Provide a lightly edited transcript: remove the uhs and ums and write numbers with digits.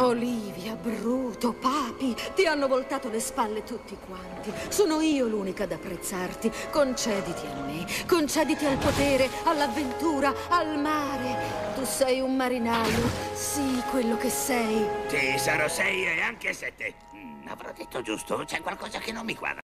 Olivia, Bruto, Papi, ti hanno voltato le spalle tutti quanti. Sono io l'unica ad apprezzarti. Concediti a me, concediti al potere, all'avventura, al mare. Tu sei un marinaio, sì, quello che sei. Sì, sarò 6 e anche 7. Avrò detto giusto, c'è qualcosa che non mi quadra.